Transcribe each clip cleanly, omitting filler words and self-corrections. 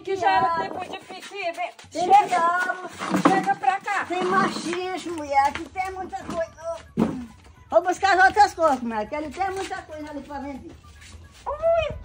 que já era tempo de piqui. Vem. Tem Chega pra cá. Tem machismo, mulher, aqui tem muita coisa. Vou buscar as outras coisas, mulher, que ali tem muita coisa ali pra vender. Ui.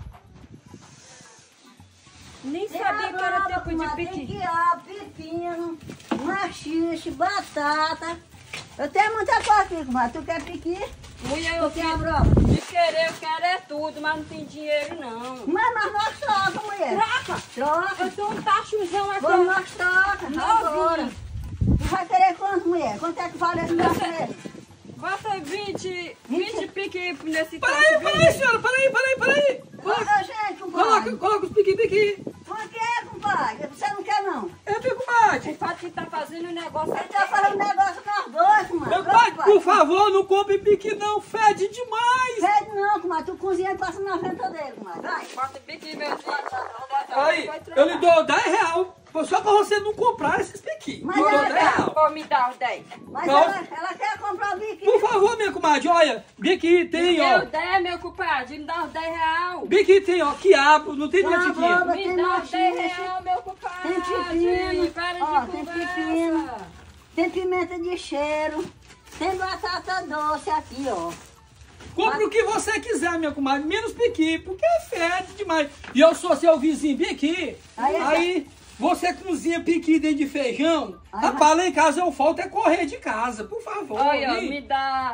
Nem sabia que era tempo de piqui. Tem quiabo, pepino, machixe, batata. Eu tenho muita coisa aqui, comadre. Tu quer piqui? Mulher, Tu eu quer quero, abroba? de querer, eu quero é tudo, mas não tem dinheiro não. Mas nós troca, mulher. Troca! Troca. Eu sou um tachuzão aqui. Vamos nós troca. Agora. Novinho. Tu vai querer quanto, mulher? Quanto é que vale esse negócio dele? Bota 20 piqui nesse Peraí, senhora, peraí. Ô, gente, compadre. Coloca os piqui. Por que, compadre? Você não quer, não? É, meu comadre. O fato que tá fazendo um negócio Ele aqui. tá falando negócio nós dois, comadre. Meu pai, por favor, não compre piqui não, fede demais. Pede não, comadre. Tu cozinha e passa na frente dele, comadre. Vai. Bota piqui, meu filho. Aí, eu lhe dou 10 reais, só pra você não comprar esses piqui. Mas Eu dou ela 10 reais. Vou me dar os 10. Mas Não. ela quer comprar o biquíni. Por favor, minha comadre, olha, biqui tem, Meu ó. 10, meu compadre. Me dá os 10 reais. Biqui tem, ó, quiabo, não tem Tá mantiquinha. bom. Me Tem dá os 10 machixe. reais, meu compadre. Tem pepino. Para de Ó, tem conversa. pepino. Tem pimenta de cheiro. Tem batata doce aqui, ó. Compre o que você quiser, minha comadre, menos piqui, porque fede demais. E eu sou seu vizinho piqui, aí você cozinha piqui dentro de feijão. Rapaz, lá em casa eu falto é correr de casa, por favor. Olha, hein? me dá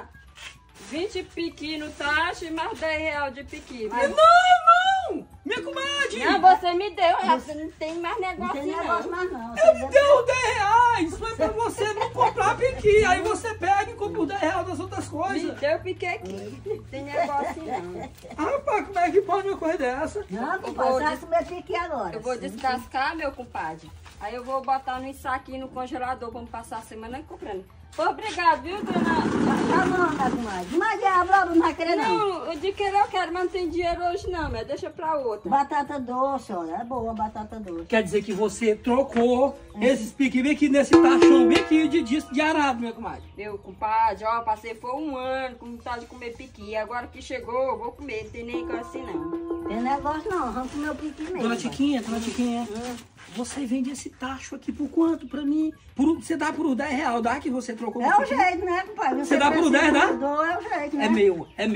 20 piqui no taxa e mais 10 reais de piqui. Não! Minha comadre! Não, você me deu, você não tem mais Não negócio tem não. negócio mais não. Eu me deu 10 reais! Foi pra você não comprar piqui. Aí você pega e compra os 10 reais das outras Me coisas. deu piqui aqui. Não tem negócio não. Rapaz, como é que pode uma coisa dessa? Não, compadre, você vai comer piqui agora. Eu vou descascar, meu compadre. Aí eu vou botar no saquinho no congelador pra me passar a semana comprando. Pô, obrigado, viu, dona? Tá bom, minha comadre. Mas a brava não vai querer, não. Não, de querer eu quero, mas não tem dinheiro hoje não, mas deixa pra outra. Batata doce, olha. É boa a batata doce. Quer dizer que você trocou esses piqui bem aqui nesse tachão bem aqui de disco de arado, minha comadre. Meu compadre, ó, passei foi um ano com vontade de comer piqui. Agora que chegou, eu vou comer, não tem nem negócio assim não. Tem negócio não, vamos comer o piqui mesmo. Dona Tiquinha, você vende esse tacho aqui por quanto pra mim? Você dá por 10 reais, dá que você trocou É no o piqui? jeito, né, compadre? Você dá por 10, dá? Eu dou, é o jeito, né? É meu. Aí.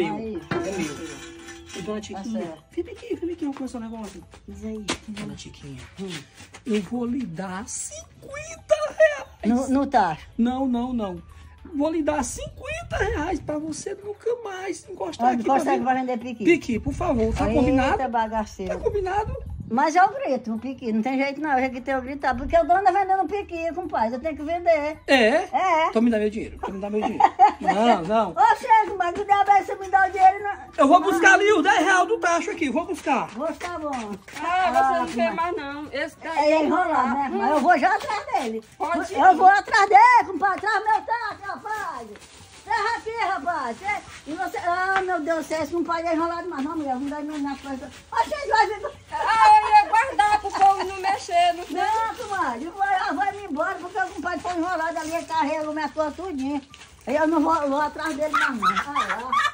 E Dona Tiquinha, certo. vem aqui, vamos começar o negócio. Diz aí. Dona Tiquinha, eu vou lhe dar 50 reais. No tacho. Não. Vou lhe dar 50 reais pra você nunca mais encostar Onde aqui pra consegue mim. vai vender piqui? Piqui, por favor, tá combinado? Eita, bagaceiro. Tá combinado? Mas é o grito, o piqui. Não tem jeito não, eu já que tenho o gritar. Porque o dono tá vendendo piqui, compadre. Eu tenho que vender. É? É. Então me dá meu dinheiro, Não. Ô, chega, mas que diabo é você me dá o dinheiro? Não. Eu vou buscar ali os 10 reais do tacho aqui, vou buscar. Vou estar bom. Você não quer mais não. Esse daí É enrolado, né? Mas eu vou já atrás dele. Pode ir. Eu vou atrás dele, compadre. Traz meu tacho, rapaz. Traz aqui, rapaz. E você... Ah, meu Deus do céu, esse compadre é enrolado mais. Não, mulher, vamos dar na coisa. Ô, gente, vai vir... eu ia guardar pro povo não mexer. Não, comadre, vai me embora, porque o compadre foi enrolado ali, ele carrega minha coisa tudinho. Aí eu não vou atrás dele mais não. Vai lá.